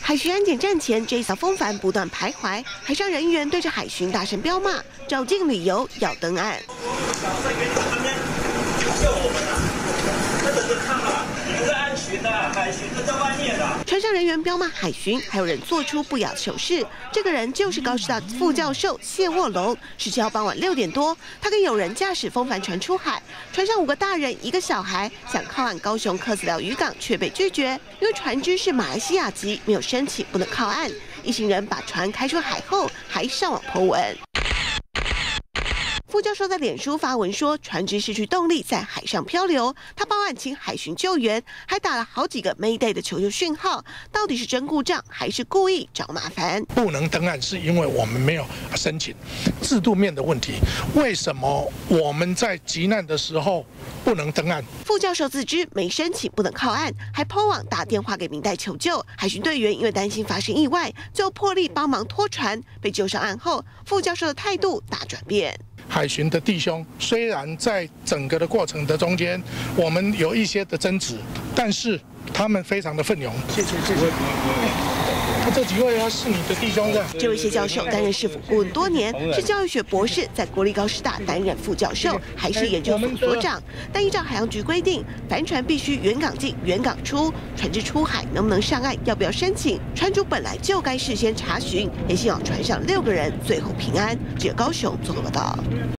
海巡安检站前，这一艘风帆不断徘徊，海上人员对着海巡大声飙骂，找尽理由要登岸。海巡都在外面的。船上人员彪骂海巡，还有人做出不雅手势。这个人就是高师大副教授谢卧龙。17号傍晚6点多，他跟友人驾驶风帆船出海，船上5个大人1个小孩，想靠岸高雄客子寮渔港，却被拒绝，因为船只是马来西亚籍，没有申请不能靠岸。一行人把船开出海后，还上网po文。副教授在脸书发文说，船只失去动力，在海上漂流。他报案请海巡救援，还打了好几个 Mayday 的求救讯号。到底是真故障还是故意找麻烦？ 不能登岸是因为我们没有申请，制度面的问题。为什么我们在急难的时候不能登岸？ 副教授自知没申请不能靠岸，还 po 网打电话给民代求救。海巡队员因为担心发生意外，最后破例帮忙拖船。被救上岸后，副教授的态度大转变。 海巡的弟兄虽然在整个的过程的中间，我们有一些的争执，但是他们非常的奋勇。谢谢。这几位是你的弟兄的。 这位谢教授担任市府顾问多年，是教育学博士，在国立高师大担任副教授，还是研究所所长。但依照海洋局规定，帆船必须原港进、原港出，船只出海能不能上岸，要不要申请，船主本来就该事先查询。也幸好船上6个人最后平安。记者高雄综合报道。